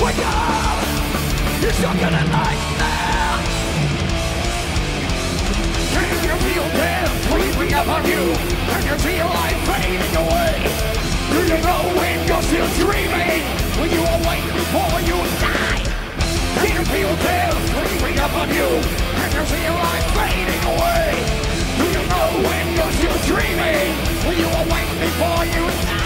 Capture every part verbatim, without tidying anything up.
Wake up! You're stuck in a nightmare. Can you feel death creeping up on you? Can you feel life fading away? Do you know when you're still dreaming? When you awake before you die? Can you feel death creeping up on you? Can you feel life fading away? Do you know when you're still dreaming? When you awake before you die?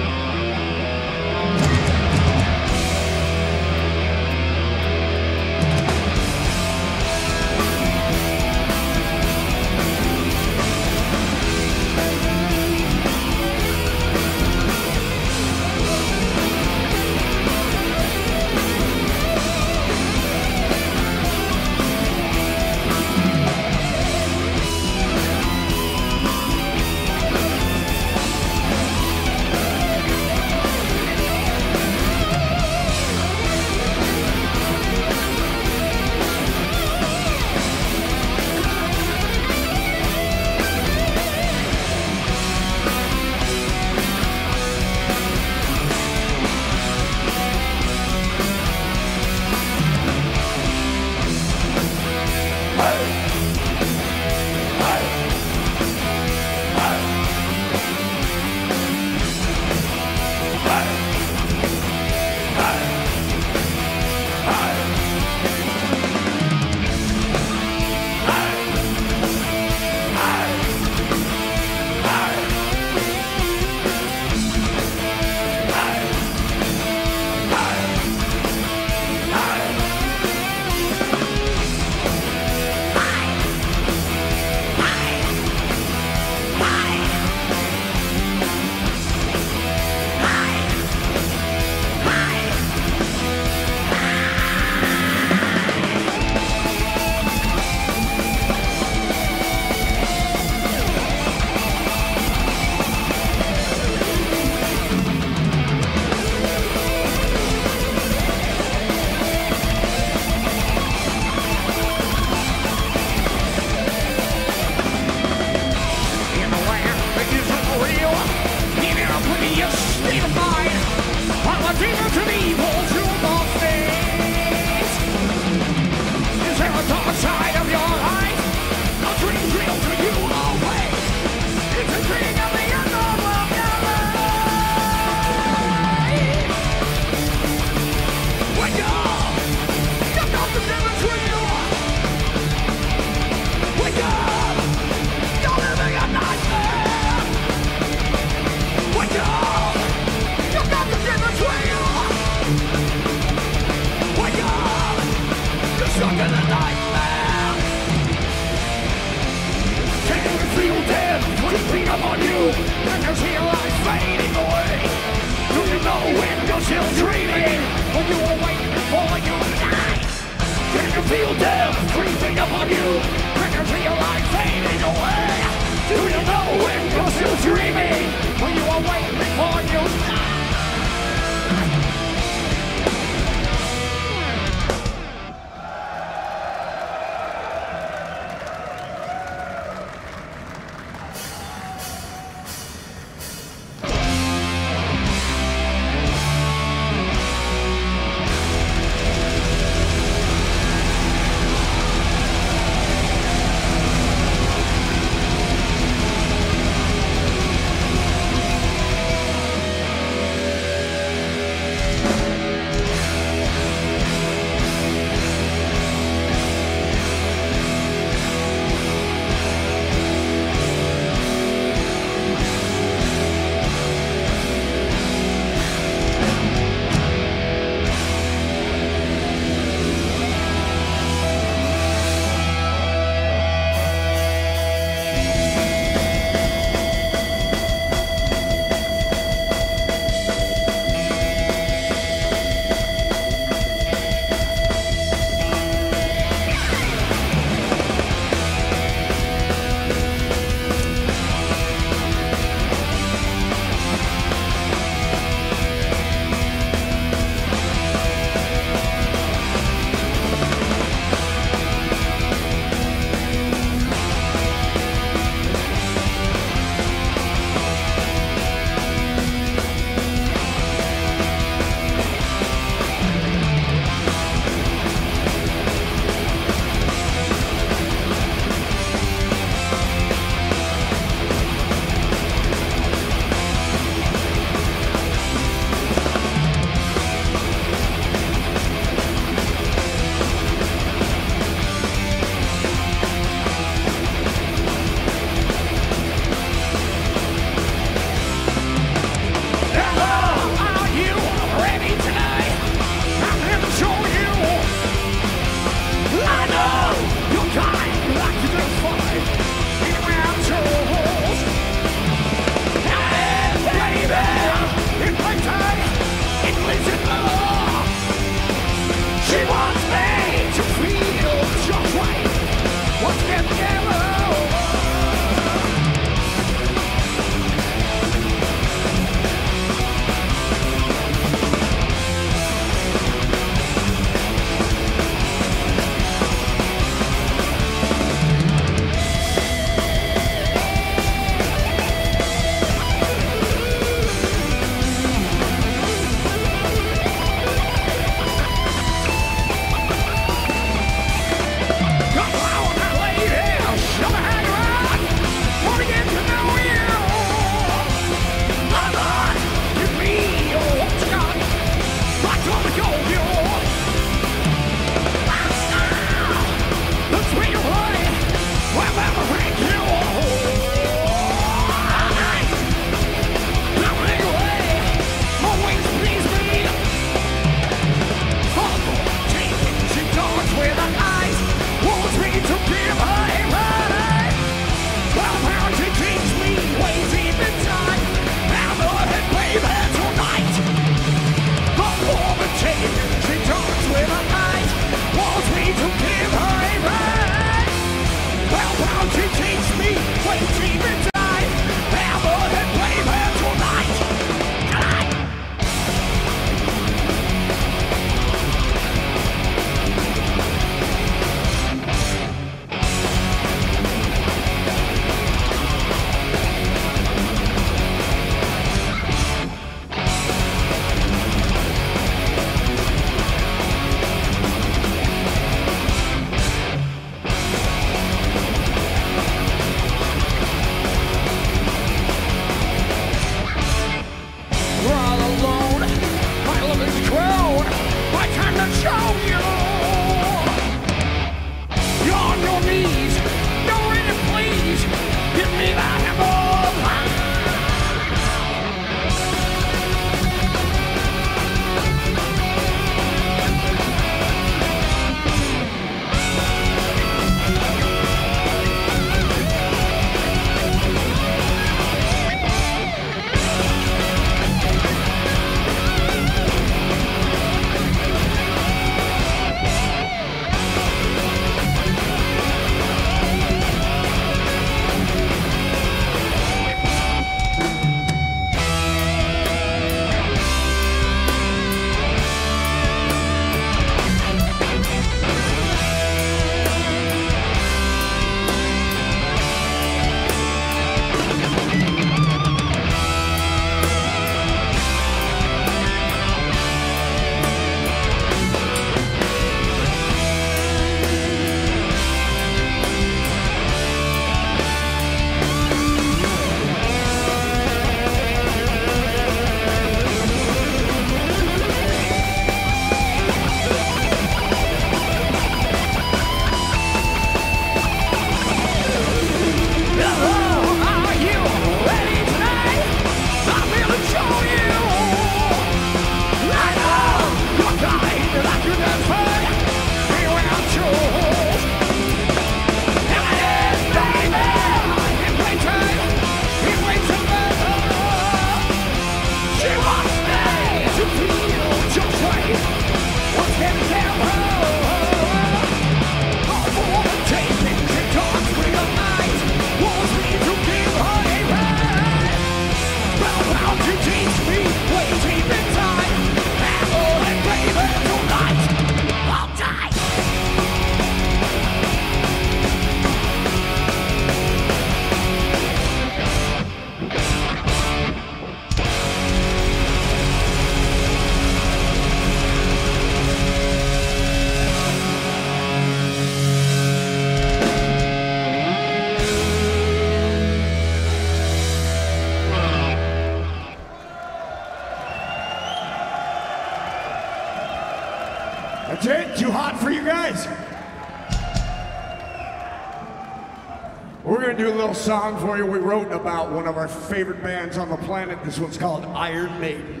We're gonna do a little song for you we wrote about one of our favorite bands on the planet. This one's called Iron Maiden.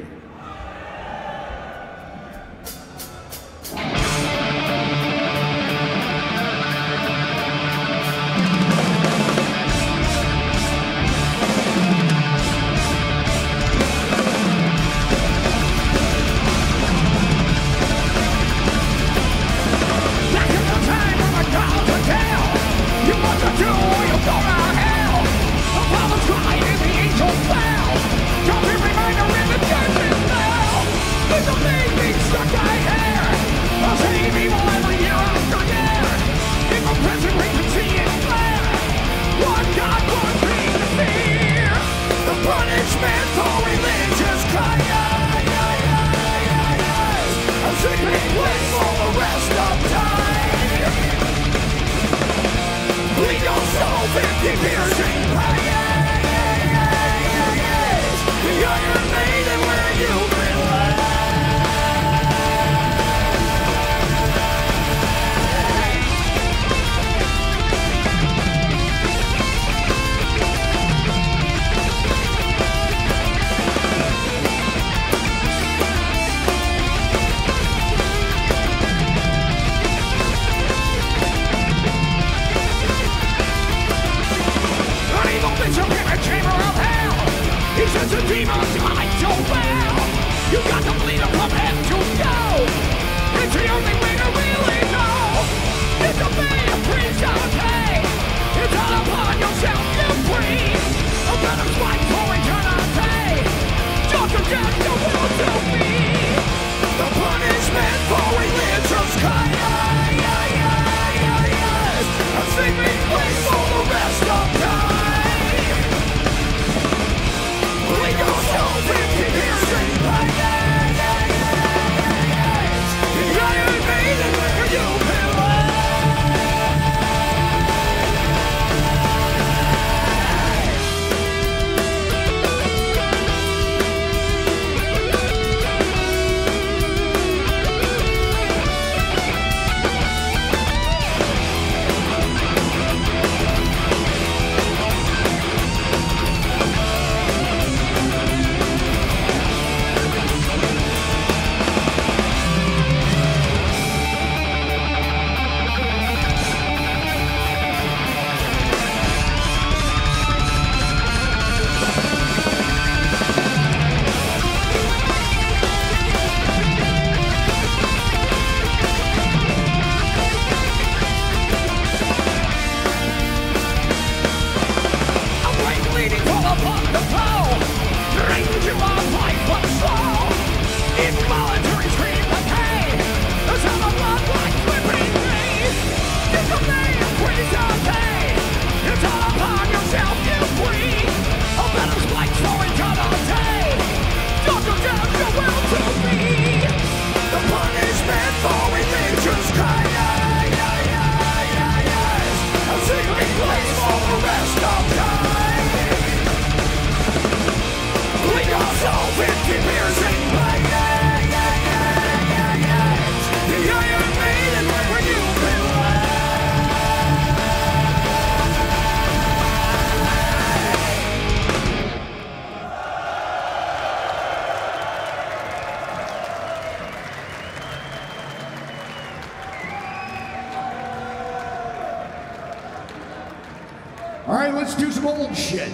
All right, let's do some old shit.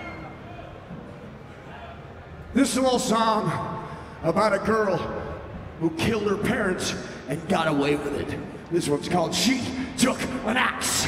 This is a little song about a girl who killed her parents and got away with it. This one's called She Took an Axe.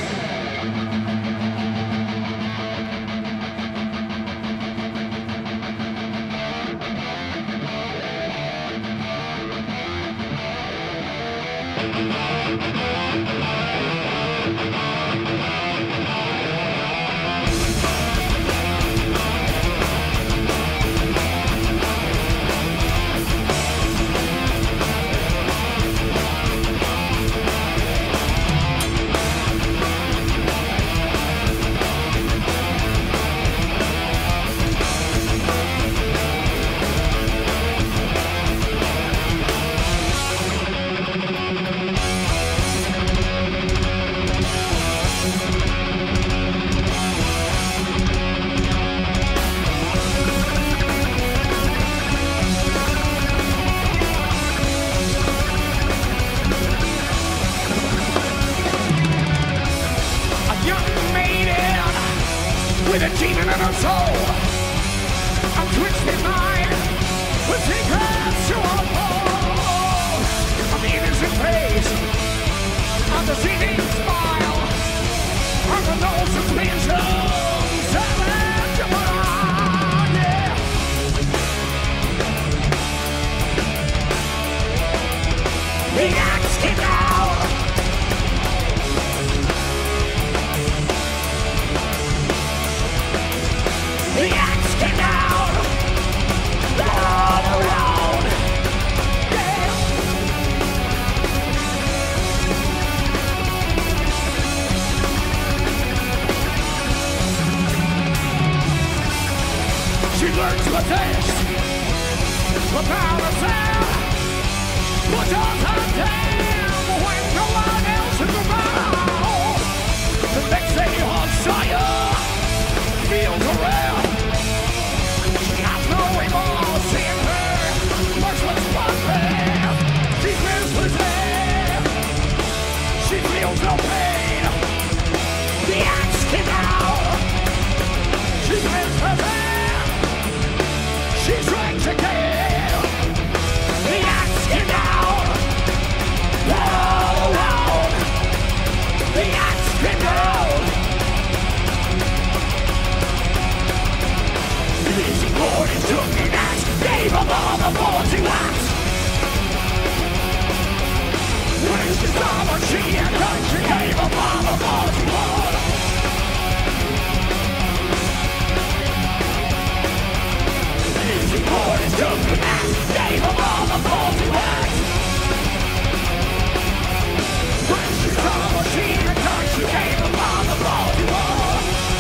with a demon in her soul. A twisted mind with secrets to unfold. On the innocent face, on the seething smile, on the no suspensions of July, yeah. The axe came down. The axe came down. All around. Yeah. She learns to taste the power sound. Put on her down when no one else is around. The next day her sire feels around. She has no remorse in her merciless warfare. She's misled. She feels no pain. The axe came out. She's misled. She's trying to kill. The axe came down. All around. The axe came down. Easy Lord and took an axe, gave up all the faulty wax. When she saw what she had done, she gave up all the faulty blood. Easy Lord and took an axe, gave up all the faulty wax. When she saw what she had done, she gave up all the faulty blood.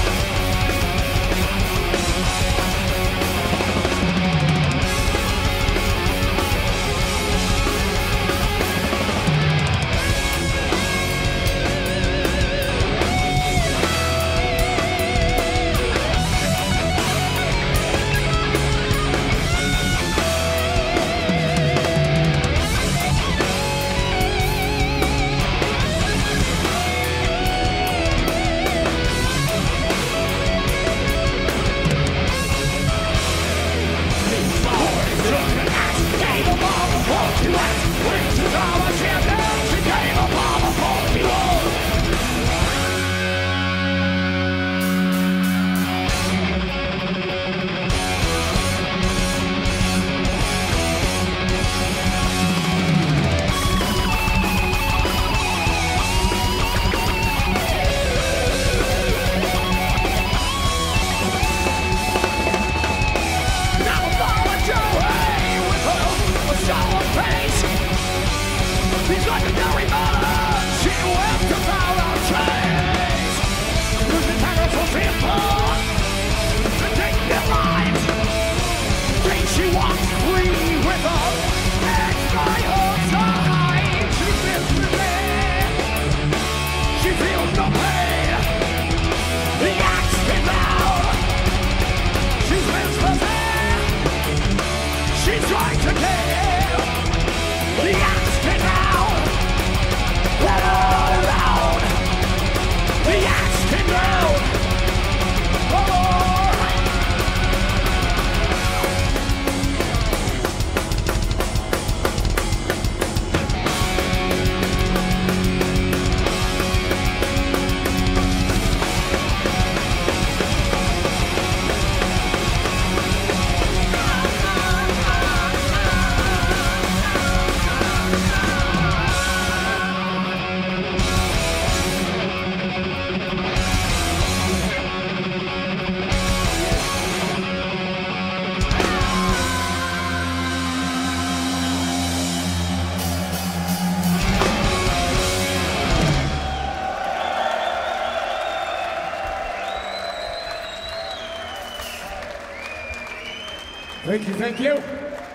Thank you, thank you.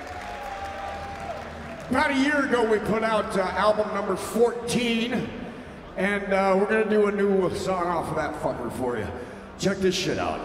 About a year ago, we put out uh, album number fourteen, and uh, we're gonna do a new song off of that fucker for you. Check this shit out.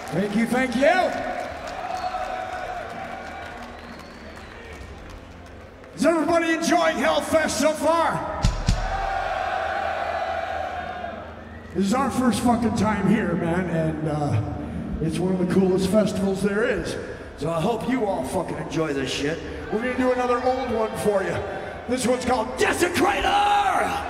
Thank you, thank you. Is everybody enjoying Hellfest so far? This is our first fucking time here, man, and uh, it's one of the coolest festivals there is. So I hope you all fucking enjoy this shit. We're gonna do another old one for you. This one's called Desecrator!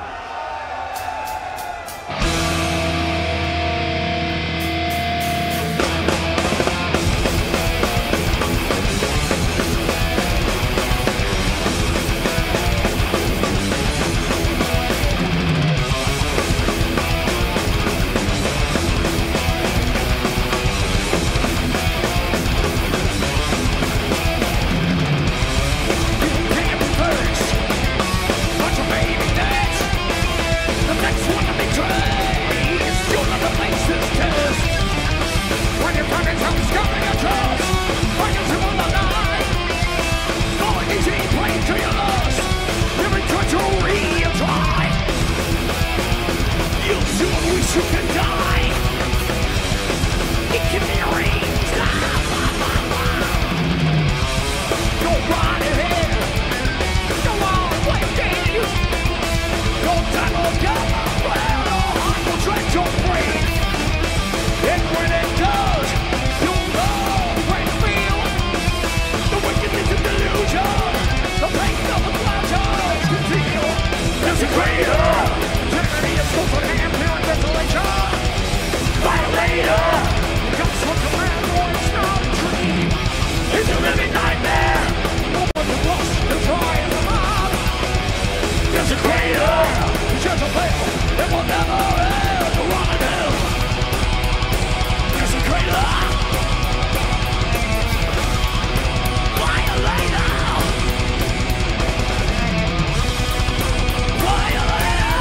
Violator!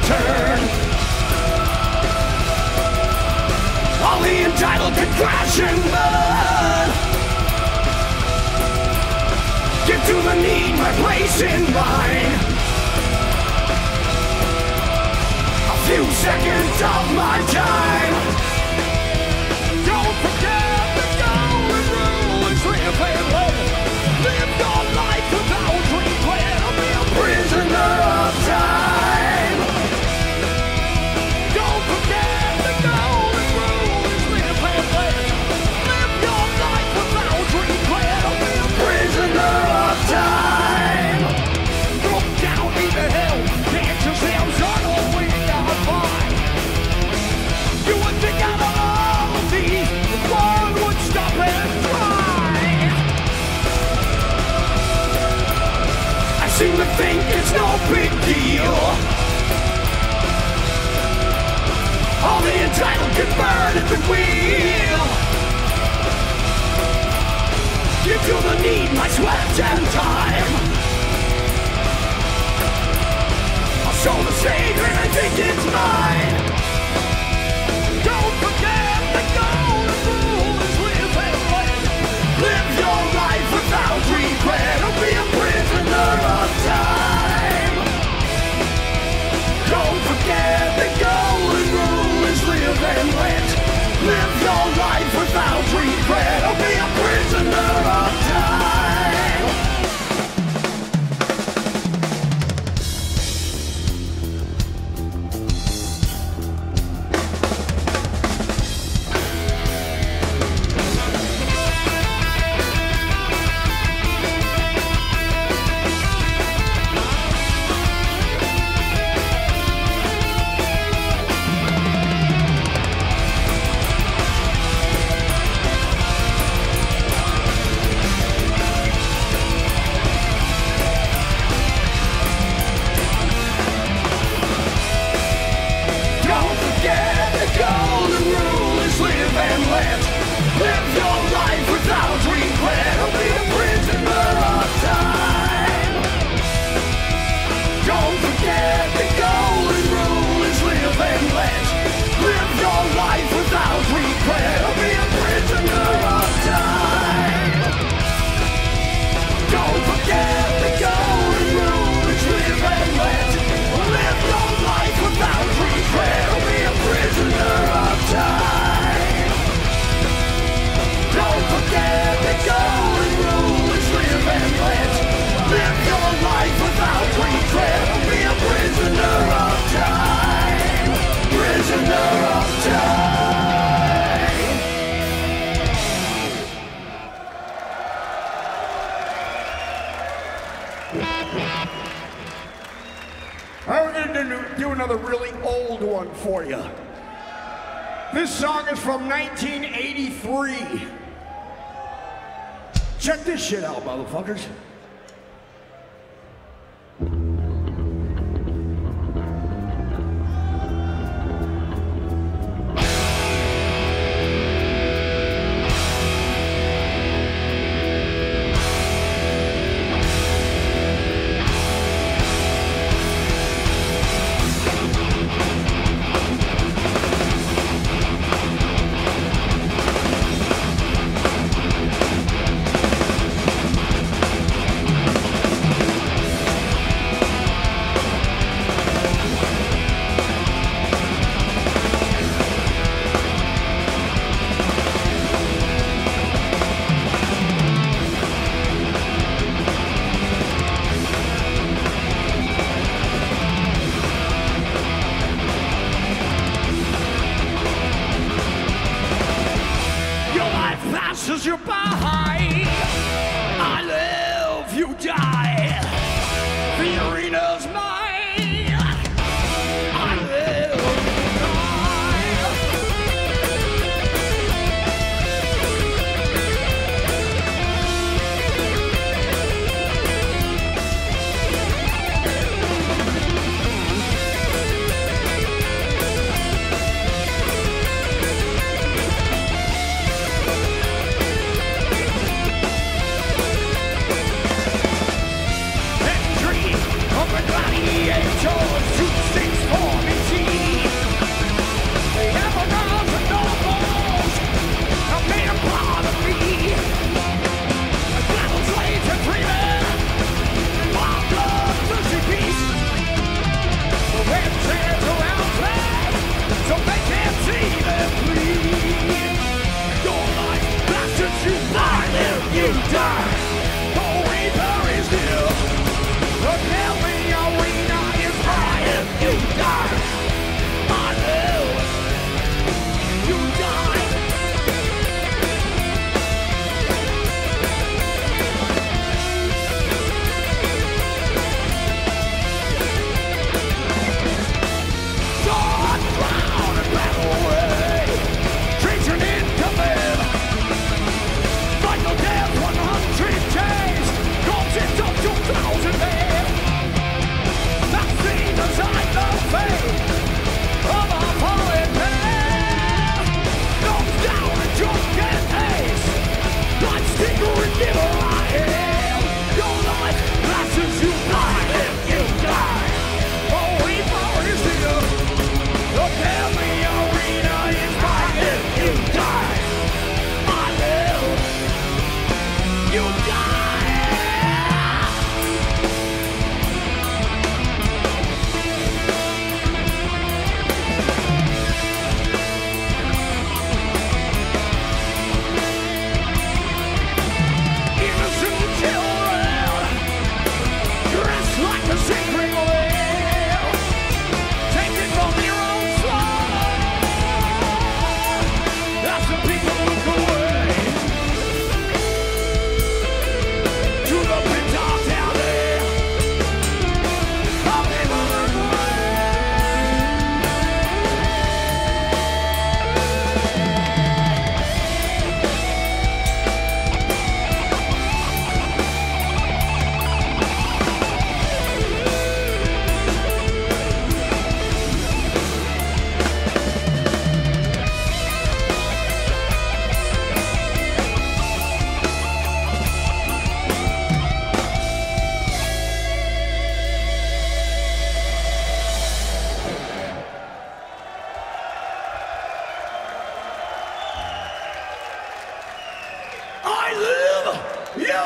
turn. All the entitled can crash and burn. Give to the need my place in line. A few seconds of my time. Don't forget the golden rule is live and live. Live your life without regret. Be a prisoner of time. Don't forget the golden rule is live and live. Live your life without regret. Be a prisoner of time. Look down into hell. Dance yourselves on all we got by. You would think out of all of these, the world would stop and try. I seem to think it's no big deal. All the entitled can burn at the wheel. Give to the need my sweat and time. I'll show the stage and I think it's mine. Don't forget the golden rule is live and let. Live your life without regret or be a prisoner of time. Don't forget the golden rule is live and let. Live your life without regret or be a prisoner of time. Do another really old one for you. This song is from nineteen eighty-three. Check this shit out, motherfuckers. You by, I live, you die. The arena's mine. I live, you die.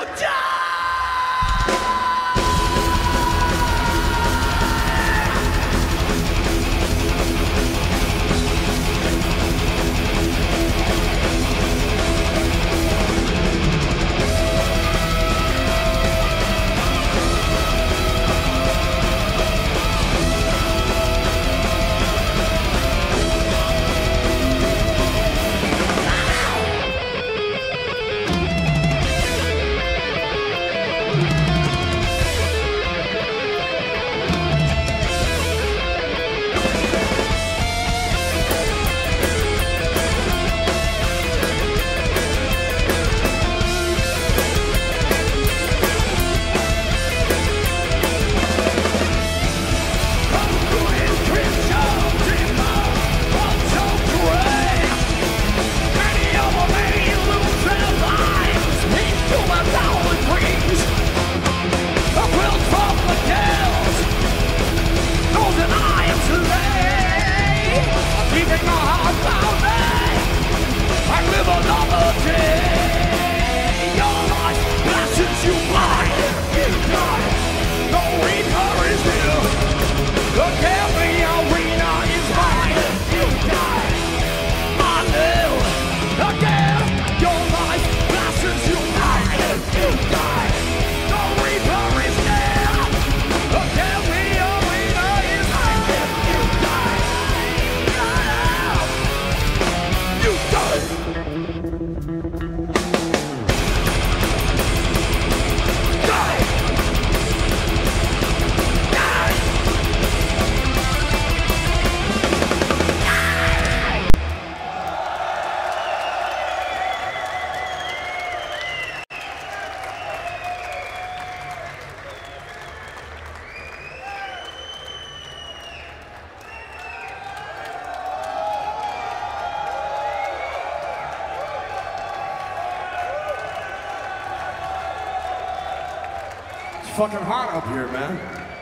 Fucking hot up here, man.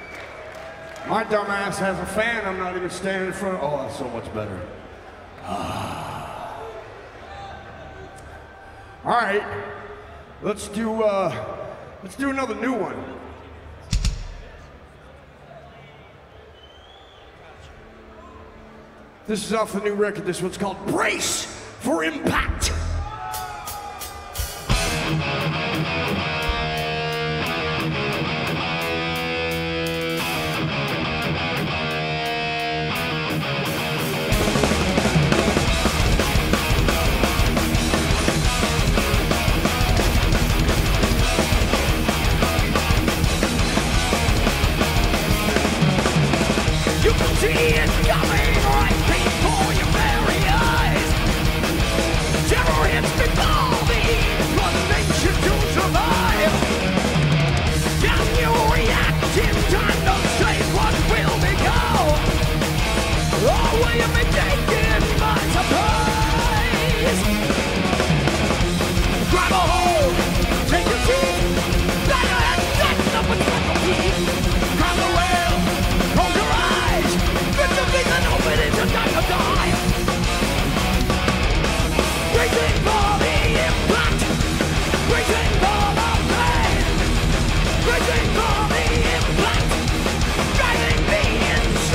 My dumbass has a fan. I'm not even standing in front of. Oh, that's so much better. All right, let's do. Uh, let's do another new one. This is off the new record. This one's called "Brace for Impact." See it coming right before your very eyes. Terror hits before the inclination to survive. Can you react in time to say what will become? Or will you be taken by surprise? Grab a hold, take a seat, let your head stand up and take a peek. Grab the wheel, close your eyes. And open it to time to die. Waiting for the impact. Waiting for the pain. Waiting for the impact. Driving me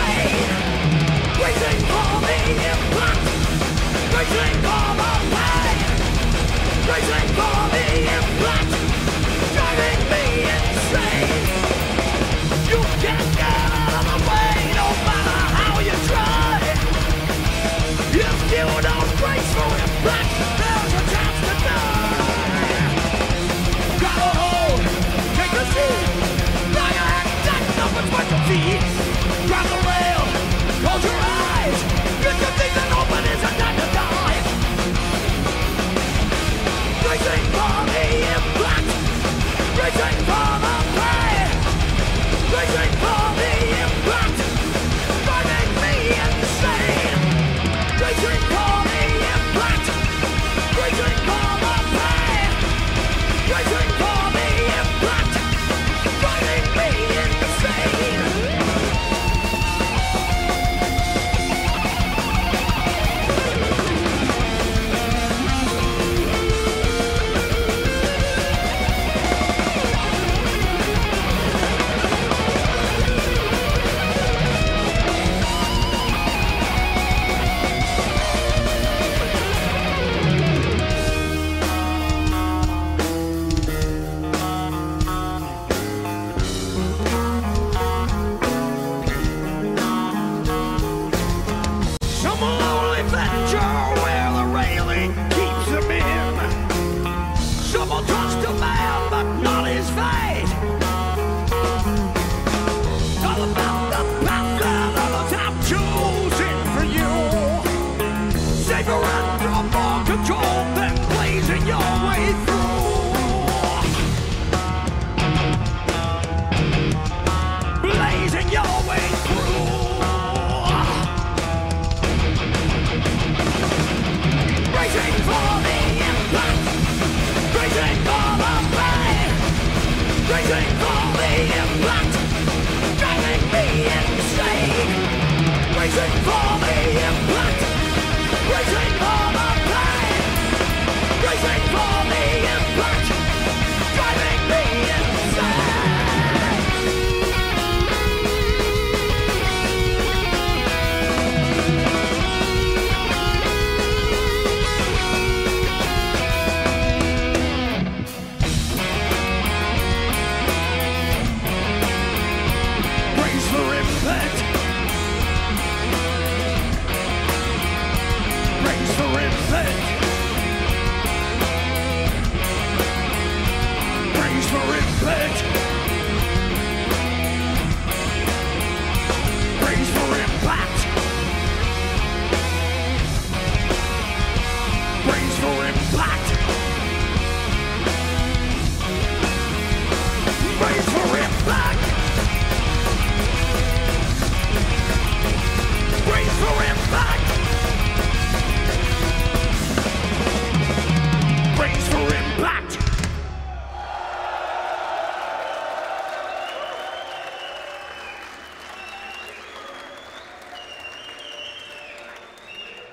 insane. Waiting for the impact. Waiting for the pain.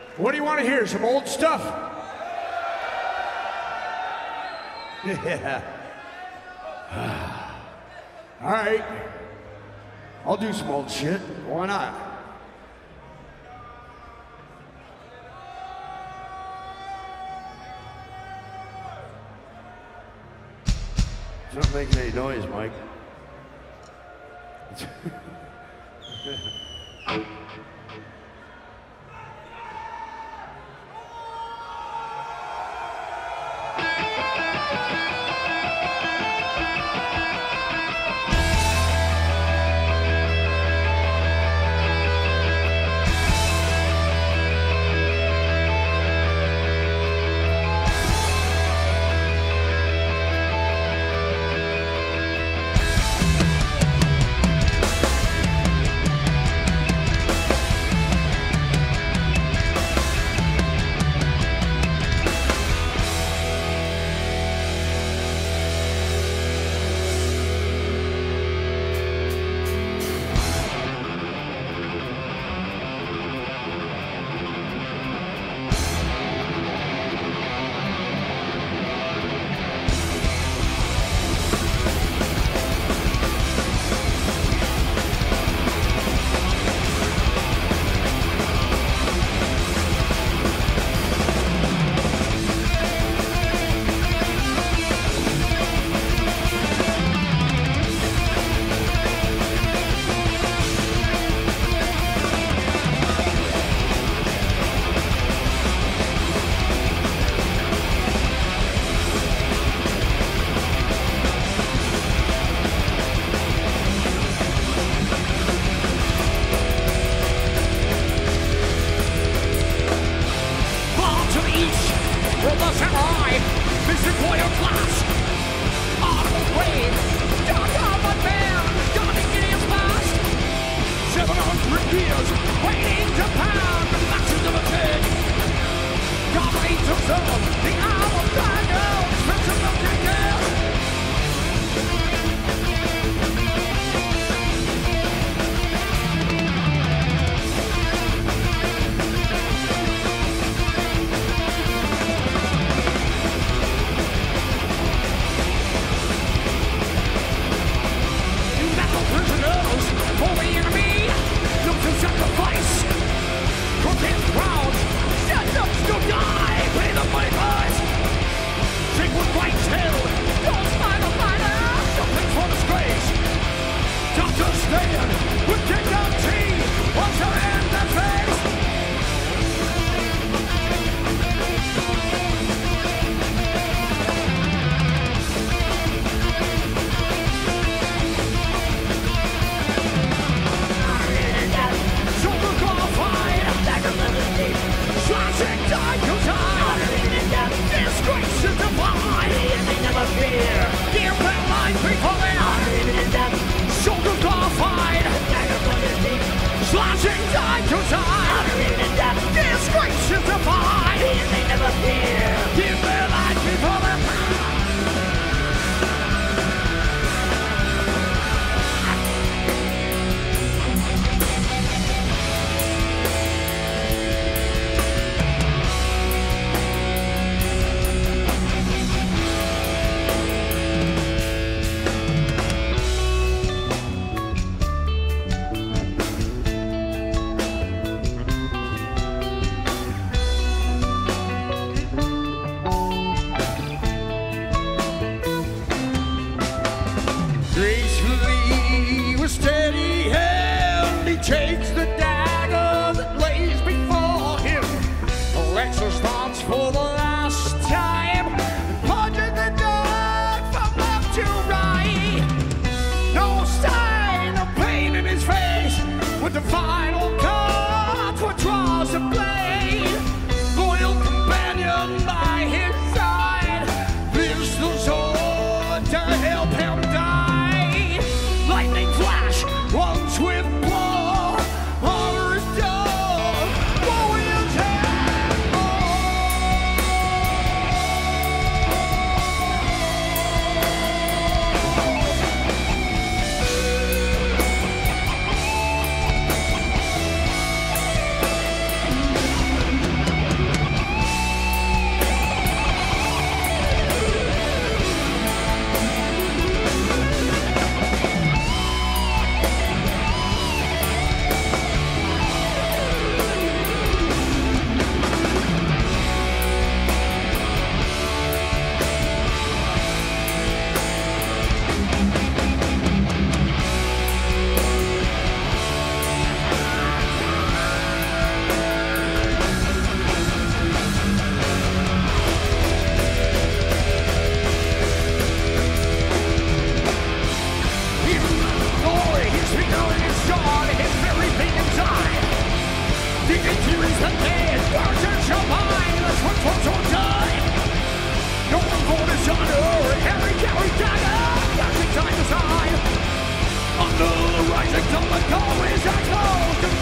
What do you want to hear? Some old stuff? Yeah. All right. I'll do some old shit. Why not? It's not making any noise, Mike. For the enemy, look to sacrifice. Speaking to is the dead, virgin shall bind, the switch ones will die. No one for dishonor, Harry carry dagger, flashing time to sign. Under the rising sun, the car is exposed.